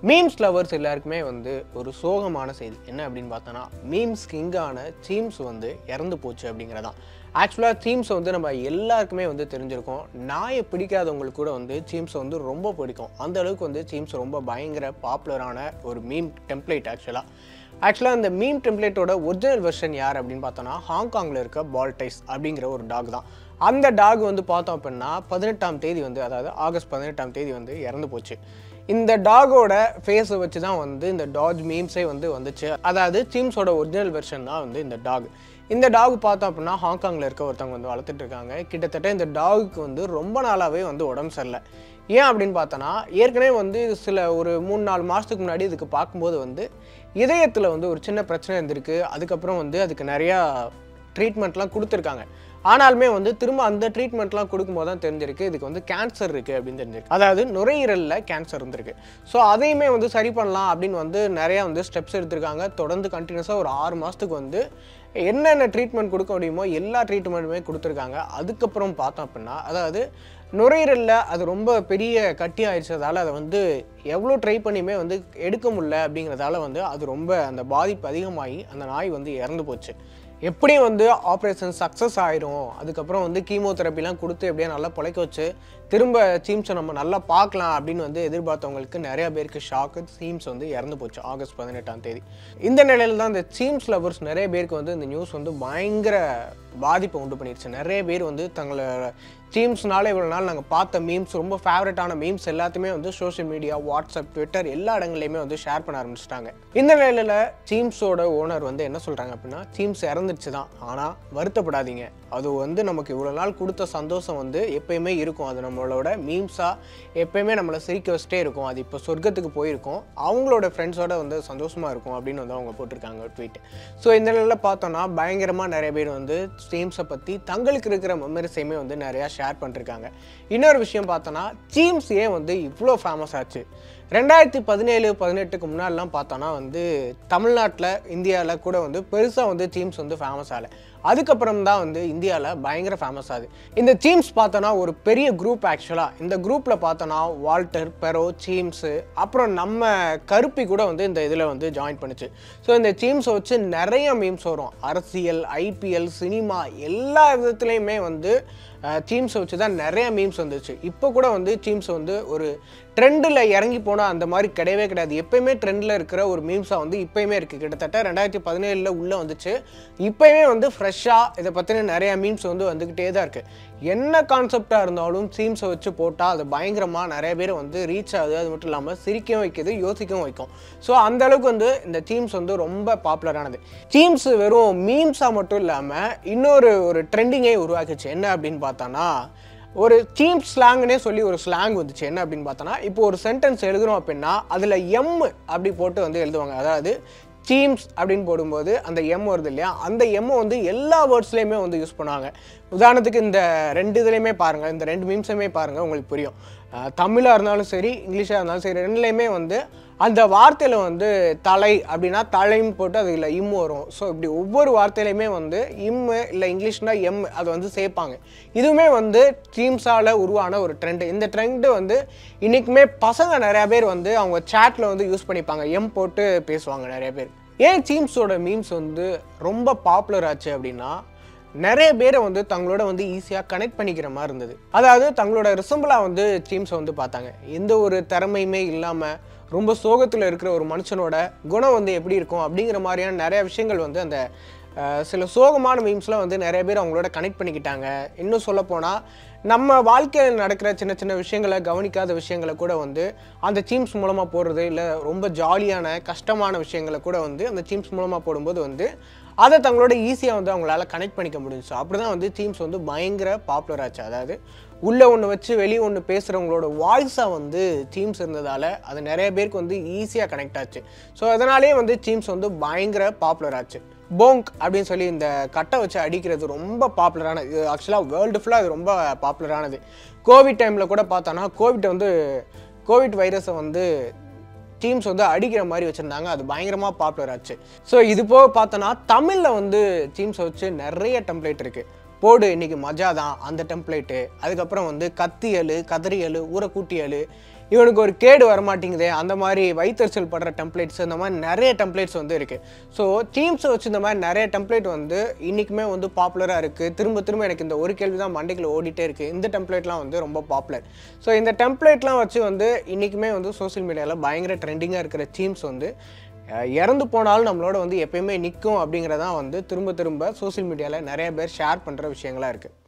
Memes lovers எல்லாருக்குமே வந்து ஒரு சோகமான செய்தி என்ன அப்படின்னு பார்த்தோன்னா மீம்ஸ் கிங்கான சீம்ஸ் வந்து இறந்து போச்சு அப்படிங்கிறதான். ஆக்சுவலாக சீம்ஸ் வந்து நம்ம எல்லாருக்குமே வந்து தெரிஞ்சிருக்கோம். நாயை பிடிக்காதவங்களுக்கு கூட வந்து சீம்ஸ் வந்து ரொம்ப பிடிக்கும். அந்த அளவுக்கு வந்து சீம்ஸ் ரொம்ப பயங்கர பாப்புலரான ஒரு மீம் டெம்ப்ளேட். ஆக்சுவலாக அந்த மீம் டெம்ப்ளேட்டோட ஒரிஜினல் வெர்ஷன் யார் அப்படின்னு பார்த்தோன்னா ஹாங்காங்கில் இருக்க பால்டைஸ் அப்படிங்கிற ஒரு டாக் தான். அந்த டாக் வந்து பார்த்தோம் அப்படின்னா 18ஆம் தேதி வந்து, அதாவது ஆகஸ்ட் 18ஆம் தேதி வந்து இறந்து போச்சு. இந்த டாகோட ஃபேஸை வச்சு தான் வந்து இந்த டாக் மீம்ஸே வந்து வந்துச்சு. அதாவது சீம்ஸோட ஒரிஜினல் வெர்ஷன் தான் வந்து இந்த டாக். இந்த டாக் பார்த்தோம் அப்படின்னா ஹாங்காங்கில் இருக்க ஒருத்தவங்க வந்து வளர்த்துட்டு இருக்காங்க. கிட்டத்தட்ட இந்த டாகுக்கு வந்து ரொம்ப நாளாகவே வந்து உடம்பு சரியில்லை. ஏன் அப்படின்னு பார்த்தோன்னா ஏற்கனவே வந்து ஒரு 3-4 மாதத்துக்கு முன்னாடி இதுக்கு பார்க்கும்போது வந்து இதயத்தில் வந்து ஒரு சின்ன பிரச்சனை இருந்திருக்கு. அதுக்கப்புறம் வந்து அதுக்கு நிறையா ட்ரீட்மெண்ட்லாம் கொடுத்துருக்காங்க. ஆனாலுமே வந்து திரும்ப அந்த ட்ரீட்மெண்ட்லாம் கொடுக்கும்போது தான் தெரிஞ்சிருக்கு இதுக்கு வந்து கேன்சர் இருக்குது அப்படின்னு தெரிஞ்சிருக்கு. அதாவது நுரையீரலில் கேன்சர் இருந்திருக்கு. ஸோ அதையுமே வந்து சரி பண்ணலாம் அப்படின்னு வந்து நிறையா வந்து ஸ்டெப்ஸ் எடுத்திருக்காங்க. தொடர்ந்து கண்டினியூஸாக ஒரு 6 மாதத்துக்கு வந்து என்னென்ன ட்ரீட்மெண்ட் கொடுக்க முடியுமோ எல்லா ட்ரீட்மெண்ட்டுமே கொடுத்துருக்காங்க. அதுக்கப்புறம் பார்த்தோம் அப்படின்னா, அதாவது நுரையீரலில் அது ரொம்ப பெரிய கட்டி ஆயிடுச்சதால் அதை வந்து எவ்வளோ ட்ரை பண்ணியுமே வந்து எடுக்க முடியல. அப்படிங்கிறதால வந்து அது ரொம்ப அந்த பாதிப்பு அதிகமாகி அந்த நாய் வந்து இறந்து போச்சு. எப்படியும் வந்து ஆப்ரேஷன் சக்ஸஸ் ஆயிரும். அதுக்கப்புறம் வந்து கீமோதெரப்பிலாம் கொடுத்து எப்படியே நல்லா பிழைக்க வச்சு திரும்ப சீம்ஸை நம்ம நல்லா பார்க்கலாம் அப்படின்னு வந்து எதிர்பார்த்தவங்களுக்கு நிறையா பேருக்கு ஷாக்கு. சீம்ஸ் வந்து இறந்து போச்சு ஆகஸ்ட் 18ஆம் தேதி. இந்த நிலையில் தான் இந்த சீம்ஸ் லவர்ஸ் நிறைய பேருக்கு வந்து இந்த நியூஸ் வந்து பயங்கர பாதிப்பை உண்டு பண்ணிடுச்சு. நிறைய பேர் வந்து தங்களோட சீம்ஸ்னால இவ்வளோ நாள் நாங்கள் பார்த்த மீம்ஸ், ரொம்ப ஃபேவரட்டான மீம்ஸ் எல்லாத்தையுமே வந்து சோஷியல் மீடியா, வாட்ஸ்அப், ட்விட்டர் எல்லா இடங்கள்லையுமே வந்து ஷேர் பண்ண ஆரம்பிச்சிட்டாங்க. இந்த நிலையில் சீம்ஸோட ஓனர் வந்து என்ன சொல்கிறாங்க அப்படின்னா, சீம்ஸ் இறந்துச்சு தான், ஆனால் வருத்தப்படாதீங்க, அது வந்து நமக்கு இவ்வளோ நாள் கொடுத்த சந்தோஷம் வந்து எப்பயுமே இருக்கும். அது நம்மளோட மீம்ஸாக எப்பயுமே நம்மளை சிரிக்க வச்சுட்டே இருக்கும். அது இப்போ சொர்க்கத்துக்கு போயிருக்கும், அவங்களோட ஃப்ரெண்ட்ஸோட வந்து சந்தோஷமாக இருக்கும் அப்படின்னு வந்து அவங்க போட்டிருக்காங்க ட்வீட். ஸோ இந்த நிலையில் பார்த்தோன்னா பயங்கரமாக நிறைய பேர் வந்து சீம்ஸை பற்றி தங்களுக்கு இருக்கிற மெமரிஸையுமே வந்து நிறையா ஷேர் பண்ணிருக்காங்க. இன்னொரு விஷயம் பார்த்தோன்னா சீம்ஸ் ஏன் வந்து இவ்வளோ ஃபேமஸ் ஆச்சு. 2017-18க்கு முன்னாடிலாம் பார்த்தோன்னா வந்து தமிழ்நாட்டில், இந்தியாவில் கூட வந்து பெருசாக வந்து சீம்ஸ் வந்து ஃபேமஸ் ஆகலை. அதுக்கப்புறம் தான் வந்து இந்தியாவில் பயங்கர ஃபேமஸ் ஆகுது. இந்த சீம்ஸ் பார்த்தோன்னா ஒரு பெரிய குரூப். ஆக்சுவலாக இந்த குரூப்பில் பார்த்தோன்னா வால்டர், பெரோ, சீம்ஸு, அப்புறம் நம்ம கருப்பி கூட வந்து இந்த இதில் வந்து ஜாயின் பண்ணுச்சு. ஸோ இந்த சீம்ஸை வச்சு நிறைய மீம்ஸ் வரும். அரசியல், ஐபிஎல், சினிமா எல்லா விதத்துலேயுமே வந்து சீம்ஸை வச்சு தான் நிறைய மீம்ஸ் வந்துச்சு. இப்போ கூட வந்து சீம்ஸ் வந்து ஒரு ட்ரெண்டில் இறங்கி போனால் அந்த மாதிரி கிடையவே கிடையாது. எப்பயுமே ட்ரெண்டில் இருக்கிற ஒரு மீம்ஸாக வந்து இப்போயுமே இருக்குது. கிட்டத்தட்ட 2017 உள்ளே வந்துச்சு. இப்போயுமே வந்து ஃப்ரெஷ்ஷாக இதை பற்றின நிறையா மீம்ஸ் வந்து வந்துக்கிட்டே தான் இருக்குது. என்ன கான்செப்டாக இருந்தாலும் சீம்ஸை வச்சு போட்டால் அது பயங்கரமாக நிறைய பேர் வந்து ரீச் ஆகுது. அது மட்டும் இல்லாமல் சிரிக்கவும் வைக்குது, யோசிக்கவும் வைக்கும். ஸோ அந்தளவுக்கு வந்து இந்த சீம்ஸ் வந்து ரொம்ப பாப்புலரானது. சீம்ஸ் வெறும் மீம்ஸாக மட்டும் இல்லாமல் இன்னொரு ட்ரெண்டிங்கே உருவாக்குச்சு. என்ன அப்படின்னு பார்த்தோன்னா, ஒரு சீம்ஸ் ஸ்லாங்னே சொல்லி ஒரு ஸ்லாங் வந்துச்சு. என்ன அப்படின்னு பார்த்தோன்னா, இப்போ ஒரு சென்டென்ஸ் எழுதுகிறோம் அப்படின்னா அதில் எம் அப்படி போட்டு வந்து எழுதுவாங்க. அதாவது சீம்ஸ் அப்படின்னு போடும்போது அந்த எம் வருது இல்லையா, அந்த எம்மை வந்து எல்லா வேர்ட்ஸ்லேயுமே வந்து யூஸ் பண்ணுவாங்க. உதாரணத்துக்கு இந்த 2 இதுலேயுமே பாருங்கள், இந்த 2 மீம்ஸுமே பாருங்கள், உங்களுக்கு புரியும். தமிழாக இருந்தாலும் சரி, இங்கிலீஷாக இருந்தாலும் சரி, 2லேயுமே வந்து அந்த வார்த்தையில் வந்து தலை அப்படின்னா தலைன்னு போட்டு அது இல்லை இம் வரும். ஸோ இப்படி ஒவ்வொரு வார்த்தையிலையுமே வந்து இம்மு இல்லை இங்கிலீஷ்னால் எம் அதை வந்து சேர்ப்பாங்க. இதுவுமே வந்து சீம்ஸால் உருவான ஒரு ட்ரெண்டு. இந்த ட்ரெண்டு வந்து இன்றைக்குமே பசங்க நிறையா பேர் வந்து அவங்க சேட்டில் வந்து யூஸ் பண்ணிப்பாங்க, எம் போட்டு பேசுவாங்க நிறைய பேர். ஏன் சீம்ஸோட மீம்ஸ் வந்து ரொம்ப பாப்புலர் ஆச்சு அப்படின்னா, நிறைய பேரை வந்து தங்களோட வந்து ஈஸியாக கனெக்ட் பண்ணிக்கிற மாதிரி இருந்தது. அதாவது தங்களோட ரிசம்பிளாக வந்து சீம்ஸை வந்து பார்த்தாங்க. எந்த ஒரு திறமையுமே இல்லாமல் ரொம்ப சோகத்தில் இருக்கிற ஒரு மனுஷனோட குணம் வந்து எப்படி இருக்கும் அப்படிங்கிற மாதிரியான நிறைய விஷயங்கள் வந்து அந்த சில சோகமான மீம்ஸ்லாம் வந்து நிறைய பேர் அவங்களோட கனெக்ட் பண்ணிக்கிட்டாங்க. இன்னும் சொல்லப்போனால் நம்ம வாழ்க்கையில் நடக்கிற சின்ன சின்ன விஷயங்களை, கவனிக்காத விஷயங்களை கூட வந்து அந்த சீம்ஸ் மூலமாக போடுறது, இல்லை ரொம்ப ஜாலியான கஷ்டமான விஷயங்களை கூட வந்து அந்த சீம்ஸ் மூலமாக போடும்போது வந்து அதை தங்களோட ஈஸியாக வந்து அவங்களால கனெக்ட் பண்ணிக்க முடிஞ்சிச்சு. அப்படி தான் வந்து சீம்ஸ் வந்து பயங்கர பாப்புலர் ஆச்சு. அதாவது உள்ளே ஒன்று வச்சு வெளியே ஒன்று பேசுகிறவங்களோட வாய்ஸாக வந்து சீம்ஸ் இருந்ததால் அது நிறைய பேருக்கு வந்து ஈஸியாக கனெக்ட் ஆச்சு. ஸோ அதனாலே வந்து சீம்ஸ் வந்து பயங்கர பாப்புலர் ஆச்சு. போங்க் அப்படின்னு சொல்லி இந்த கட்டை வச்சு அடிக்கிறது ரொம்ப பாப்புலரானது. இது ஆக்சுவலாக வேர்ல்டு ஃபுல்லாக அது ரொம்ப பாப்புலரானது. கோவிட் டைமில் கூட பார்த்தோன்னா கோவிட் வைரஸை வந்து டீம்ஸ் வந்து அடிக்கிற மாதிரி வச்சுருந்தாங்க. அது பயங்கரமாக பாப்புலர் ஆச்சு. ஸோ இது போக பார்த்தோன்னா தமிழில் வந்து டீம்ஸை வச்சு நிறைய டெம்ப்ளேட் இருக்குது. போடு இன்றைக்கி மஜா தான் அந்த டெம்ப்ளேட்டு. அதுக்கப்புறம் வந்து கத்தியல், கதறியல், ஊரை கூட்டியல், இவனுக்கு ஒரு கேடு வரமாட்டேங்குது, அந்த மாதிரி வயிற்றுச்சல் படுற டெம்ப்ளேட்ஸ், இந்த மாதிரி நிறைய டெம்ப்ளேட்ஸ் வந்து இருக்குது. ஸோ டீம்ஸை வச்சு இந்த மாதிரி நிறைய டெம்ப்ளேட் வந்து இன்றைக்குமே வந்து பாப்புலராக இருக்குது. திரும்ப திரும்ப எனக்கு இந்த ஒரு கேள்வி தான் மண்டைக்குள்ள ஓடிட்டே இருக்குது. இந்த டெம்ப்ளேட்லாம் வந்து ரொம்ப பாப்புலர். ஸோ இந்த டெம்ப்ளேட்லாம் வச்சு வந்து இன்றைக்குமே வந்து சோஷியல் மீடியாவில் பயங்கர ட்ரெண்டிங்காக இருக்கிற டீம்ஸ் வந்து இறந்து போனாலும் நம்மளோட வந்து எப்பயுமே நிற்கும் அப்படிங்கிறதான் வந்து திரும்ப திரும்ப சோஷியல் மீடியாவில் நிறைய பேர் ஷேர் பண்ணுற விஷயங்களாக இருக்குது.